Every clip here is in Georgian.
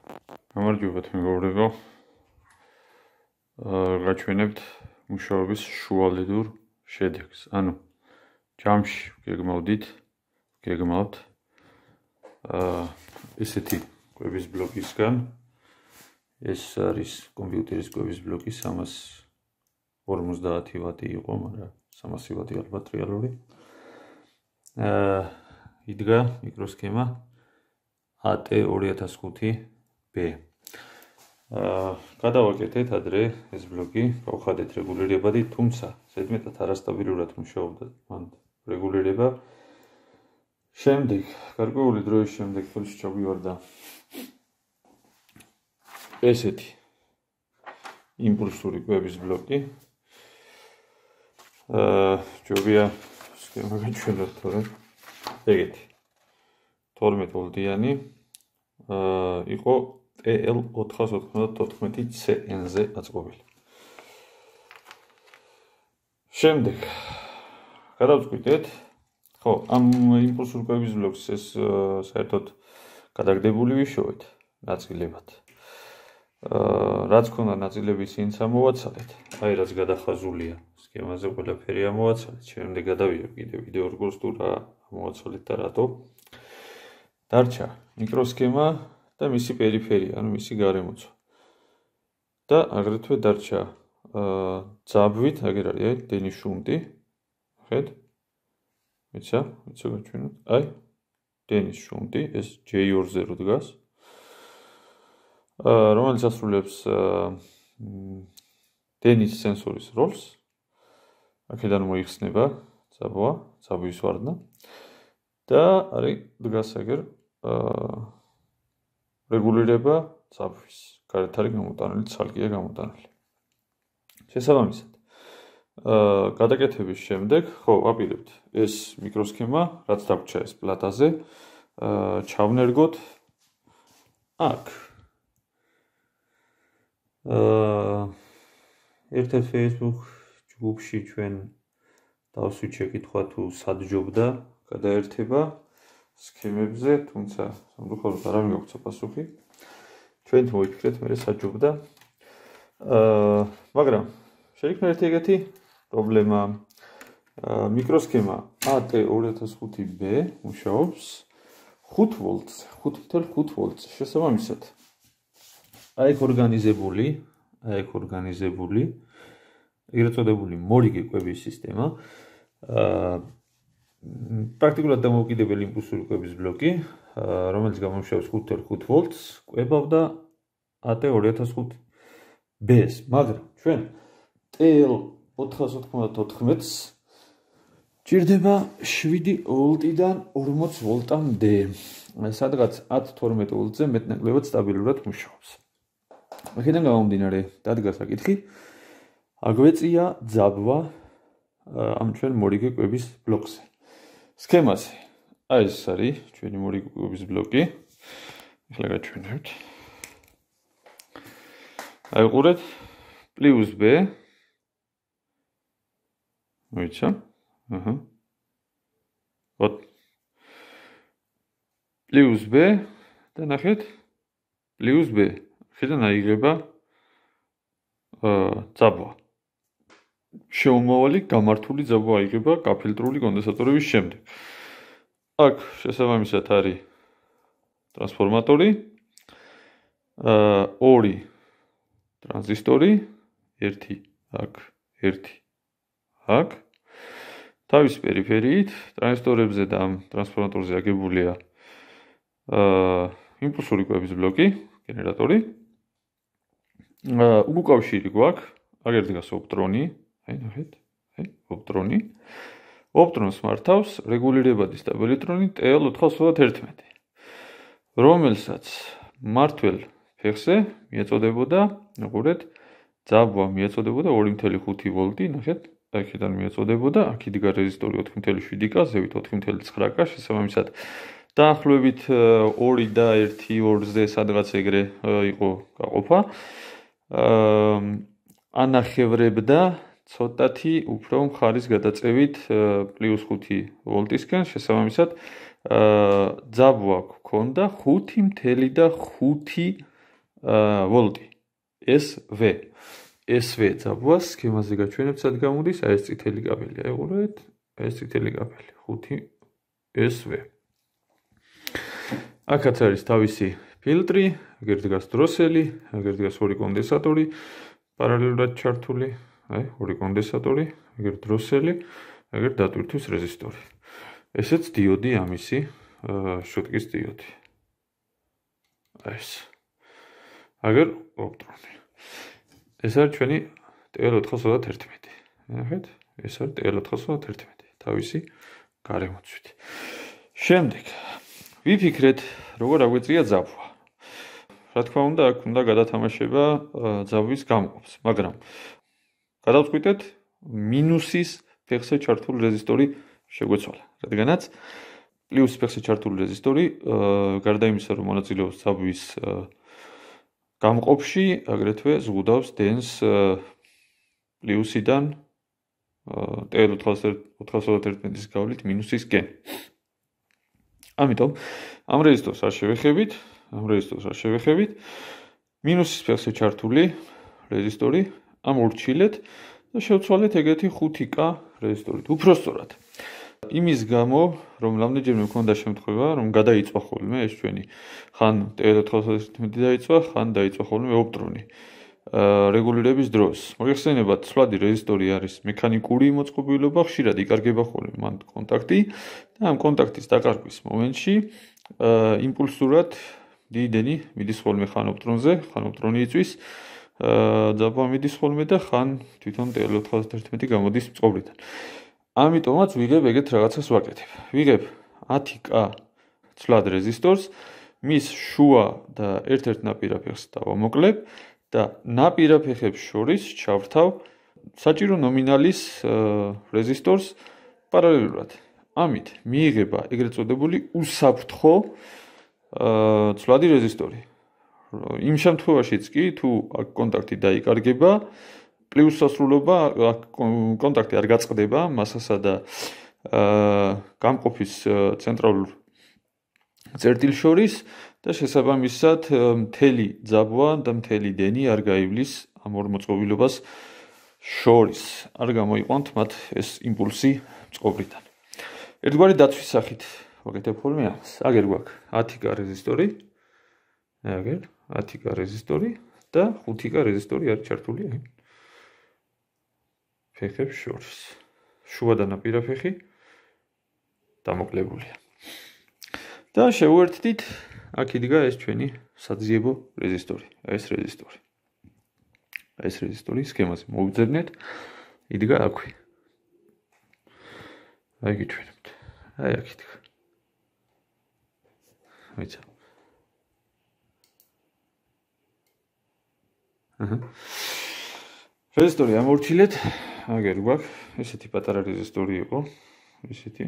გამარჯობათ მეგობრებო. გაჩვენებთ მუშაობის შუალედურ შედეგს. ანუ ჯამში გეგმავთ ესეთი კვების ბლოკისგან. ეს არის კომპიუტერის კვების ბლოკი 350 ვატი იყო, მაგრამ 300 ვატი ალბათ რეალური. იდგა მიკროსქემა AT2005B. გადავაკეთეთ ადრე ეს ბლოკი, გავხადეთ რეგულირებადი, თუმცა ზედმეტად არასტაბილურად მუშაობდა მან რეგულირება. შემდეგ, გარკვეული დროის შემდეგ ხელში ჩაგვივარდა ესეთი იმპულსური კვების ბლოკი. ჯობია სქემა გაჩვენოთ თორემ ეგეთი 12 ვოლტიანი იყო TL494CN-ზე აწყობილი. შემდეგ გადავწყვიტეთ, ხო, ამ იმპულსურ კვების ბლოკს ეს საერთოდ გადაგდებული ვიშოვეთ ნაწილებად. რაც ქონდა ნაწილების წინ ამოვაცალეთ, აი რაც გადახაზულია სქემაზე ყველაფერი ამოვაცალეთ. შემდეგ გადავიდეთ კიდევ ვიდეო როგორც თუ რა ამოვაცალეთ და რატო. დარჩა მიკროსქემა და მისი პერიფერია, ანუ მისი გარემოცვა. და აგრეთვე დარჩა ძაბვით, აგერ არის აი დენის შუნტი. ხედ? მიცა გაჩვენოთ. აი დენის შუნტი, ეს J2-ზე რო დგას. რომელიც ასრულებს დენის სენსორის როლს. აქედან მოიხსნება ძაბვის ვარდნა. და არის დგას აგერ რეგულირება ძაბვის. გარეთ არის გამოტანილი, ცალკეა გამოტანილი. შესაბამისად, გადაკეთების შემდეგ, ხო, ვაპირებთ ეს მიკროსქემა, რაც დაგვრჩა ეს პლატაზე, ჩავნერგოთ აქ. ერთ-ერთ Facebook ჯგუფში ჩვენ დავსვით შეკითხვა თუ სად ჯობდა გადაერთება სქემებზე, თუმცა სამწუხაროდ არავინ გაგვცა პასუხი. ჩვენ მოიფიქრეთ მე სად ჯობდა. მაგრამ შეიქმნა ეგეთი პრობლემა. მიკროსქემა AT2005B მუშაობს 5 ვოლტზე, 5.5 ვოლტზე. შესაბამისად, აიქ ორგანიზებული, ეგრეთ წოდებული მორიგი კვების სისტემა. პრაქტიკულად დამოუკიდებელი იმპულსური კვების ბლოკი, რომელიც გამომუშავებს 5.5 ვოლტს, კვებავდა AT2005B-ს, მაგრამ ჩვენ TL494-ს ჭირდება 7 ვოლტიდან 40 ვოლტამდე. სადღაც 10-12 ვოლტზე მეტნაკლებად სტაბილურად მუშაობს. აქედან გამომდინარე, დადგა საკითხი, აგვეწია ძაბვა ამ ჩვენ მორიგი კვების ბლოკზე. სქემაზე. აი ეს არის ჩვენი მორიგი კვების ბლოკი. ახლა გაჩვენებთ. აიყურეთ +B. მოიცა? ოთ. +B და ნახეთ +B. აქედან აიღება ძაბვა. შეუმოვალი გამართული ძაბვა აიღება გაფილტრული კონდენსატორების შემდეგ. აქ შესაბამისად არის ტრანსფორმატორი, 2 ტრანზისტორი, 1 აქ, 1 აქ. თავის პერიფერიით ტრანზისტორებზე და ამ ტრანსფორმატორზე აგებულია იმპულსური კვების ბლოკი, გენერატორი. უკავშირი გვაქვს, აგერ დგას ოპტრონი, აი ნახეთ, აი ოპტრონი. ოპტრონს მართავს რეგულირებადი სტაბილიტრონი TL421, რომელსაც მართველ ფეხზე მიეწოდებოდა, ნახეთ, ძაბვა მიეწოდებოდა 2.5 ვოლტი, ნახეთ, აქედან მიეწოდებოდა, აქ იდგა რეზისტორი 4.7K, ზევით 4.9K, შესაბამისად დაახლოებით 2 და 1-2-ზე სადღაც ეგრე იყო გაყოფა. ანახევრებდა ცოტათი უფრო მხარის გადაწევით +5 ვოლტისკენ, შესაბამისად ძაბვა გვქონდა 5.5 ვოლტი. SV. SV ძაბვას სქემაზე გაჩვენებთ, სად გამოდის? აი ეს წითელი კაბელი. აიღურეთ, ეს წითელი კაბელი. 5 SV. აქაც არის თავისი ფილტრი, აგერ დგას დროსელი, აგერ დგას ორი კონდენსატორი, პარალელურად ჩართული, აი, ორი კონდენსატორი, აგერ დროსელი, აგერ დატვირთვის რეზისტორი. ესეც დიოდი ამისი, შუტკის დიოდი. აი ეს. აგერ ოპტრონი. ეს არის ჩვენი TL421. ნახეთ, ეს არის TL421. თავისი გარემოცვით. შემდეგ ვიფიქრეთ, როგორ აგვიწია ძაბვა. რა თქმა უნდა, აქ უნდა გადათამაშება ძაბვის გამყოფს, მაგრამ გადავწყვიტეთ მინუსის ფეხზე ჩართული რეზისტორი შეგვეცვალა, რადგანაც პლუსის ფეხზე ჩართული რეზისტორი გარდა იმისა, რომ მონაწილეობს ძაბვის გამყოფში, აგრეთვე ზღუდავს დენს პლუსიდან TL421-ის გავლით მინუსისკენ. ამიტომ ამ რეზისტორს არ შევეხებით, მინუსის ფეხზე ჩართული რეზისტორი ამორჩილეთ და შევცვალეთ ეგეთი 5K რეზისტორით. უпростоრად. იმის გამო, რომ რამდენჯერმე მქონდა შემთხვევა, რომ გადაიწვა ხოლმე ეს ჩვენი ხან TL421 დაიწვა, ხან დაიწვა ხოლმე ოპტრონი. რეგულირების დროს. მოგეხსენებათ, ცვლადი რეზისტორი არის მექანიკური მოწყობილობა, ხშირად იკარგება ხოლმე მან კონტაქტი და ამ კონტაქტის დაკარგვის მომენტში იმპულსურად დიდენი მიდის ხოლმე ხან ოპტრონზე, ხან ოპტრონი იწვის, ძაბვა მიდის ხოლმე და ხან თვითონ TL421 გამოდის წყობრიდან. ამიტომაც ვიგებ ეგეთ რაღაცას ვაკეთებ. ვიგებ 10K ცვლად რეზისტორს, მის შუა და ერთ-ერთ ნაპირა ფეხს დავამოკლებ და ნაპირა ფეხებს შორის ჩავრთავ საჭირო ნომინალის რეზისტორს პარალელურად. ამით მიიღება ეგრეთ წოდებული უსაფრთხო ცვლადი რეზისტორი. იმ შემთხვევაშიც კი, თუ აქ კონტაქტი დაიკარგება, პლუს სასრულობა კონტაქტი არ გაწყდება მასასა და გამყოფის ცენტრალურ წერტილს შორის და შესაბამისად მთელი ძაბვა და მთელი დენი არ გაივლის ამ ორ მოწყობილობას შორის. არ გამოიყვანთ მათ ეს იმპულსი წყობრიდან. ერთგვარი დაცვის სახით ვაკეთებ ხოლმე ამას. აგერ გვაქვს 10K რეზისტორი, აგერ 10K რეზისტორი და 5K რეზისტორი არის ჩართული აი ფეხებს შორის. შუა და ნაპირა ფეხი დამოკლებულია. და შევუერთდით, აქ იდგა ეს ჩვენი საძიებო რეზისტორი. ეს რეზისტორი. ეს რეზისტორი სქემაზე მოვიძებნეთ, იდგა აქვე. აი გიჩვენებთ. აი აქ იდგა. ვიცი. რეზისტორი ამორჩილეთ, აგერ გვაქვს, ესეთი პატარა რეზისტორი იყო, ესეთი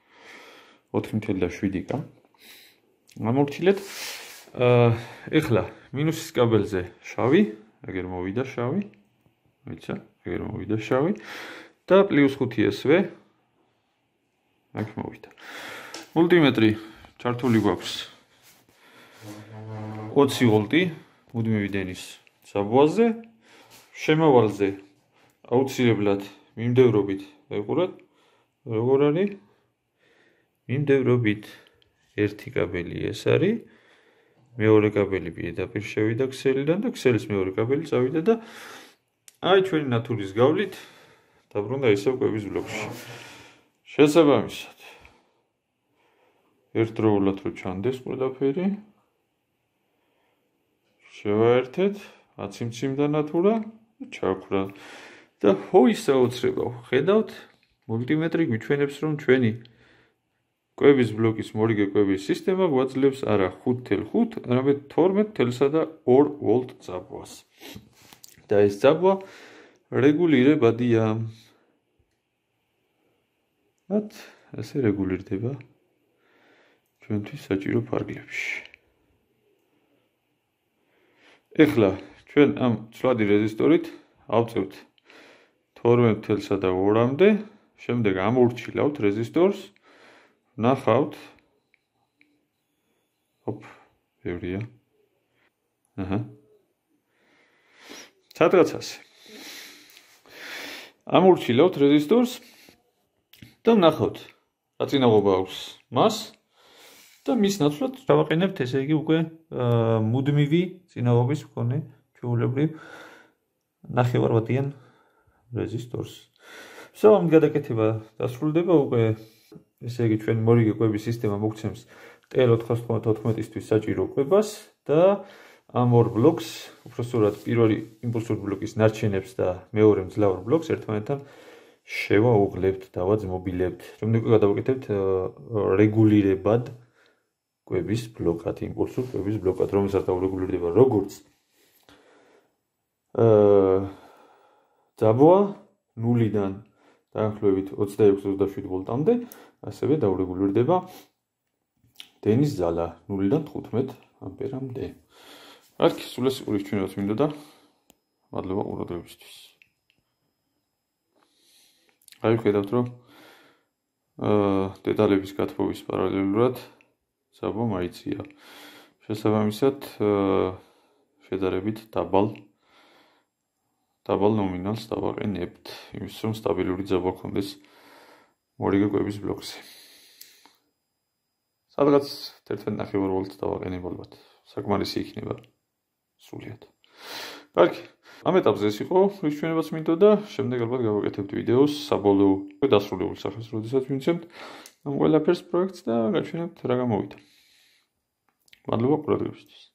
4.7K. ამორჩილეთ. ეხლა მინუსის კაბელზე შავი, აგერ მოვიდა შავი, ვიცი, აგერ მოვიდა შავი და +5 SV აქ მოვიდა. მულტიმეტრი ჩართული გვაქვს 20 ვოლტი მუდმივი დენის ძაბვაზე. შემავალზე აუცილებლად მიმდევრობით ვეყუროთ, როგორ არის? მიმდევრობით ერთი კაბელი ეს არის, მეორე კაბელი პირდაპირ შევიდა ქსელიდან და ქსელის მეორე კაბელი წავიდა და აი ჩვენი ნათურის გავლით დაბრუნდა ისევ კვების ბლოკში. შესაბამისად ერთდროულად რო ჩანდეს ყველაფერი, შევაერთეთ, აციმციმდა ნათურა, ჩაქვრა და ხო ისე აუცრება. ხედავთ, მულტიმეტრი გვიჩვენებს, რომ ჩვენი კვების ბლოკის მორიგე კვების სისტემა გვაძლევს არა 5.5, არამედ 12.2 ვოლტ ძაბვას. და ეს ძაბვა რეგულირებადია. მათ ასე რეგულირდება ჩვენთვის საჭირო ფარგლებში. ეხლა ჩვენ ამ ცვლადი რეზისტორით ავწევთ 12.2-მდე, შემდეგ ამორჩილავთ რეზისტორს, ნახავთ. ოპ, ბევრია. სადღაც ასე. ამორჩილავთ რეზისტორს და ვნახავთ რა წინაღობა აქვს მას და მის ნაცვლად დავაყენებთ ესე იგი უკვე მუდმივი წინაღობის მქონე ჩვეულებრივ ნახევარვატიან რეზისტორს. So, ამ გადაკეთება დასრულდება უკვე ესე იგი ჩვენ მორიგე კვების სისტემა მოგცემს TL494-ისთვის საჭირო კვებას და ამ ორ ბლოკს, უბრალოდ პირველი იმპულსური ბლოკის ნარჩენებს და მეორე მძლავრ ბლოკს ერთმანეთთან შევაუღლებთ, დავაძმობილებთ. რომ უკვე გადავაკეთებთ რეგულირებად კვების ბლოკად, იმპულსურ კვების ბლოკად, რომელსაც დაურეგულირდება როგორც ძაბვა 0-დან დაახლოებით 26-27 ვოლტამდე, ასევე დაურეგულირდება დენის ძალა 0-დან 15 ამპერამდე. Არქი სულ ეს ურის ჩვენებაც მინდოდა. მადლობა ყურადღებისთვის. აი ვხედავთ რომ დეტალების გათბობის პარალელურად ძაბვა მაიცია. შესაბამისად შედარებით დაბალ ნომინალს დავაყენებთ, იმის რომ სტაბილური ძაბვა გქონდეს მორიგე კვების ბლოკზე. სადღაც 11.5 ვოლტს დავაყენებ ალბათ. საკმარისი იქნება სულიად. კარგი, ამ ეტაპზე ეს იყო, რის ჩვენებაც მინდოდა, შემდეგ ალბათ გავაკეთებთ ვიდეოს საბოლოო დასრულებულ სახეს, როდესაც ვინცემთ ამ ყველაფერს პროექტს და გაჩვენებთ რა გამოვიდა. მადლობა ყურადღებისთვის.